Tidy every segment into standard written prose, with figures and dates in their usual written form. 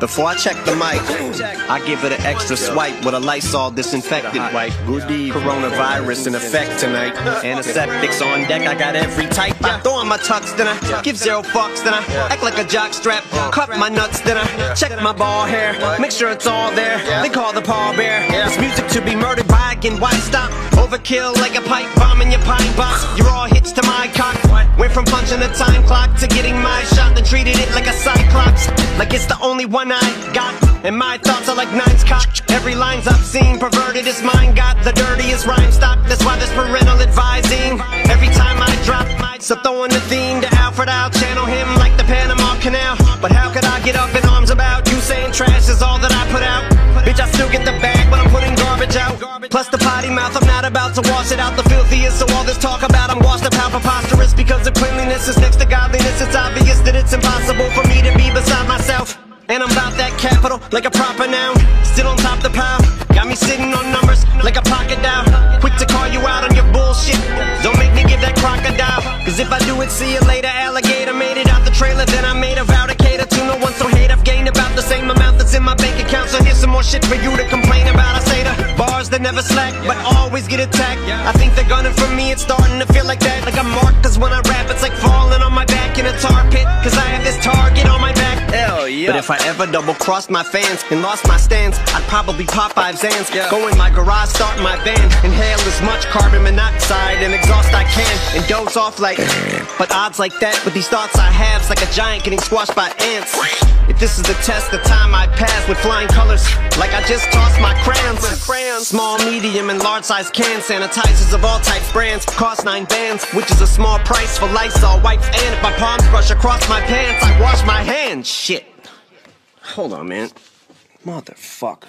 Before I check the mic, I give it an extra swipe with a Lysol disinfectant wipe. Coronavirus in effect tonight. Antiseptics on deck, I got every type. I throw on my tux, then I give 0 fucks, then I act like a jock strap. Cut my nuts, then I check my ball hair. Make sure it's all there. They call the pallbearer. It's music to be murdered by again. Why stop? Overkill like a pipe bomb in your pine box. You're all hitched to my cock. Went from punching the time clock to getting my shot, then treated it like a cyclops. Like it's the only one I got, and my thoughts are like nines cocked. Every line's obscene, perverted as mine got the dirtiest rhyme stock. That's why there's parental advising every time I drop. So throwing the theme to Alfred, I'll channel him like the Panama Canal. But how could I get up in arms about you saying trash is all that I put out? Bitch, I still get the bag, but I'm putting garbage out. Plus the potty mouth, I'm not about to wash it out. The filthiest, so all this talk about I'm washed up how preposterous. Because the cleanliness is next to godliness. It's obvious that it's impossible for me to be beside myself. And I'm about that capital, like a proper noun. Still on top the pile, got me sitting on numbers like a pocket dial. Quick to call you out on your bullshit, don't make me give that crocodile. Cause if I do it, see you later, alligator. Made it out the trailer, then I made a vow to cater to no one, so hate I've gained about the same amount that's in my bank account. So here's some more shit for you to complain about. I say the bars that never slack, but always get attacked. I think they're gunning for me, it's starting to feel like that. Like I'm marked, cause when I rap it's like falling on my back in a tar pit. Cause I have this target on my back. Hell yeah. But if I ever double-crossed my fans and lost my stance, I'd probably pop 5 Zans. Go in my garage, start my band, inhale as much carbon monoxide and exhaust I can, and doze off like. But odds like that with these thoughts I have's like a giant getting squashed by ants. If this is the test, the time I pass with flying colors, like I just tossed my crayons. Small, medium, and large size cans, sanitizers of all types, brands, cost 9 bands, which is a small price for Lysol wipes. And if my palms brush across my pants, I wash my hands. Shit. Hold on, man. Motherfucker.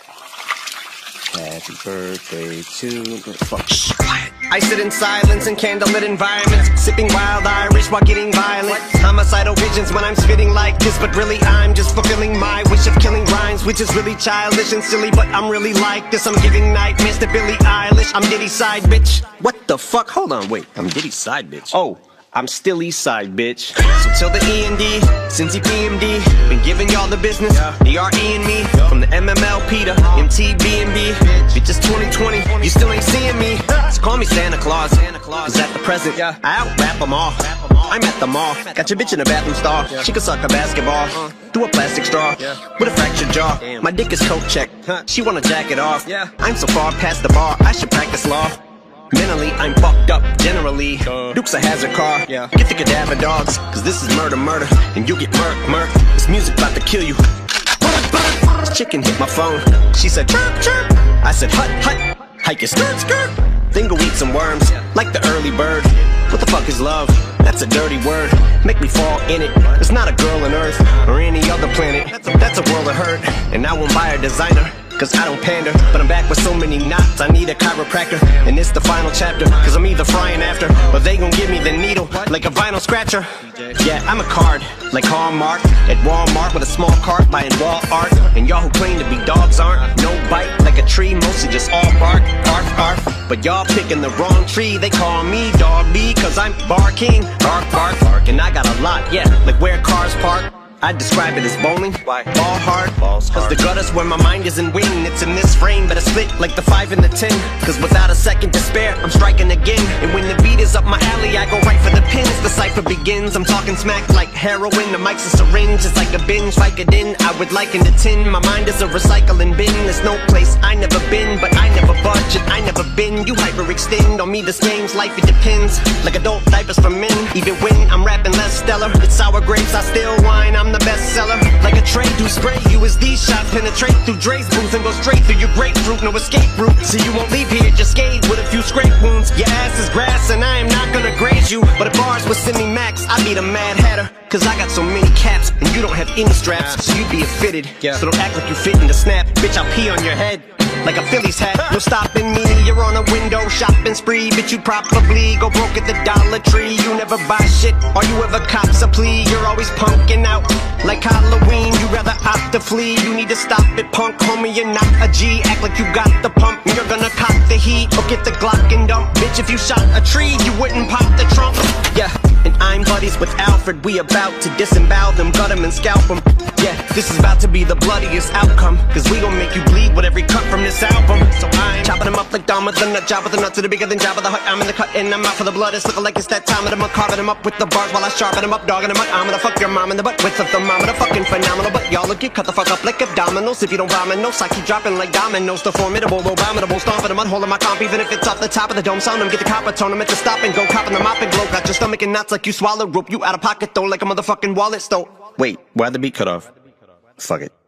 Happy birthday to fuck. I sit in silence in candlelit environments, sipping wild Irish while getting violent. Homicidal visions when I'm spitting like this, but really I'm just fulfilling my wish of killing rhymes, which is really childish and silly, but I'm really like this. I'm giving nightmares to Billie Eilish. I'm Diddy's side bitch. What the fuck? Hold on, wait. I'm Diddy's side bitch. Oh. I'm still east side, bitch. So tell the E&D, since he PMD, been giving y'all the business, DRE and me, from the MMLP to MTB&B. Bitch, it's 2020, you still ain't seeing me. So call me Santa Claus, cause at the present, I out-rap them all. I'm at the mall, got your bitch in a bathroom stall. She can suck a basketball through a plastic straw with a fractured jaw. My dick is coat check, she wanna jack it off. I'm so far past the bar, I should practice law. Mentally, I'm fucked up, generally. Duke's a hazard car. Get the cadaver dogs, cause this is murder, murder. And you get murk. This music about to kill you. This chicken hit my phone. She said, chirp, chirp. I said, hut, hut. Hike your skirt, skirt. Then go eat some worms, like the early bird. What the fuck is love? That's a dirty word. Make me fall in it. There's not a girl on Earth or any other planet. That's a world of hurt. And I won't buy a designer, cause I don't pander. But I'm back with so many knots, I need a chiropractor. And it's the final chapter, cause I'm either frying after, or they gon' give me the needle, like a vinyl scratcher. Yeah, I'm a card, like Hallmark, at Walmart with a small cart buying wall art. And y'all who claim to be dogs aren't. No bite, like a tree, mostly just all bark, bark, bark. But y'all picking the wrong tree, they call me Dog B, cause I'm barking, bark, bark, bark. And I got a lot, yeah, like where cars park. I describe it as bowling, ball hard, cause the gutter's where my mind isn't winning. It's in this frame, but I split like the 5 and the 10. Cause without a second to spare, I'm striking again. And when the beat is up my alley, I go right for the pins. The cipher begins, I'm talking smack like heroin. The mic's a syringe, it's like a binge. Vicodin, I would liken to tin. My mind is a recycling bin. There's no place I never been, but I never budge and I never been. You hyperextend on me, this game's life, it depends. Like adult diapers for men, even when I'm rapping less stellar. It's sour grapes, I still whine, I'm the bestseller. Like a trade do spray you as these shots penetrate through Dre's booth and go straight through your grapefruit. No escape route, so you won't leave here just skate with a few scrape wounds. Your ass is grass and I am not gonna graze you, but if bars was semi-max, I'd be the Mad Hatter. Cause I got so many caps and you don't have any straps, so you'd be fitted. So don't act like you fit in the snap. Bitch, I'll pee on your head like a Phillies hat. No stopping me, you're on a window shopping spree. Bitch, you probably go broke at the Dollar Tree. You never buy shit, or you ever cops a plea. You're always punking out like Halloween. You rather opt to flee. You need to stop it, punk, homie, you're not a G. Act like you got the pump, you're gonna cop the heat, or get the Glock and dump. Bitch, if you shot a tree, you wouldn't pop the trunk. Yeah, and I'm buddies with Alfred. We about to disembowel them, gut them and scalp them. Yeah, this is about to be the bloodiest outcome, cause we gon' make you bleed with every cut from this album. So I'm chopping them up like Dom with the nut, job with the nuts to the bigger than job of the hut. I'm in the cut and I'm out for the blood. It's looking like it's that time of the month, carving them up with the bars while I sharpen them up, dogging them up. I'm gonna fuck your mom in the butt with a thermometer, fucking phenomenal. But y'all will get cut the fuck up like abdominals if you don't vomit. No, I keep dropping like dominoes. The formidable, abominable, stomping the mud, holding my comp, even if it's off the top of the dome. Sound them, get the copper tone them at the stop and go, copping the mop and glow. Got your stomach and knots like you swallow rope. You out of pocket though, like a motherfucking wallet stole. Wait, why'd the beat cut off? Fuck it.